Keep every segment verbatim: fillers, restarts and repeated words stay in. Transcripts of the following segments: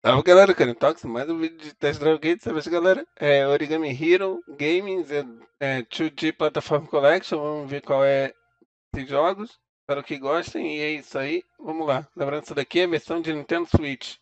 Salve galera, Carintox, mais um vídeo de Test Drive Gate, sabe galera? É Origami Hero Gaming, é, é dois D Platform Collection, vamos ver qual é esses jogos, espero que gostem e é isso aí, vamos lá. Lembrando que isso daqui é a versão de Nintendo Switch.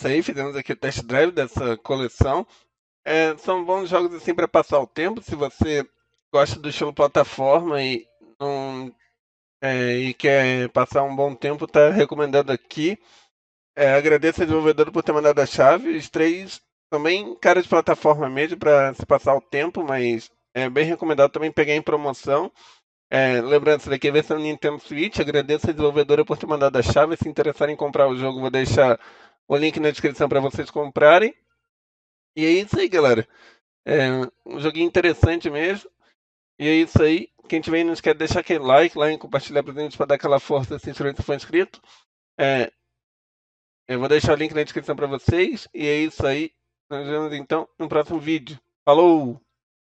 isso aí, fizemos aqui o test drive dessa coleção. É, são bons jogos assim para passar o tempo, se você gosta do estilo plataforma e, não, é, e quer passar um bom tempo, tá recomendado aqui. É, agradeço ao desenvolvedor por ter mandado a chave. Os três também cara de plataforma mesmo para se passar o tempo, mas é bem recomendado também pegar em promoção. É, lembrando, isso daqui é a versão Nintendo Switch. Agradeço a desenvolvedora por ter mandado a chave. Se interessarem em comprar o jogo, vou deixar o link na descrição para vocês comprarem. E é isso aí, galera. É um joguinho interessante mesmo. E é isso aí. Quem tiver aí, não esquece de deixar aquele like lá e compartilhar presente para dar aquela força, se inscrever se for inscrito. É, eu vou deixar o link na descrição para vocês. E é isso aí. Nos vemos então no próximo vídeo. Falou!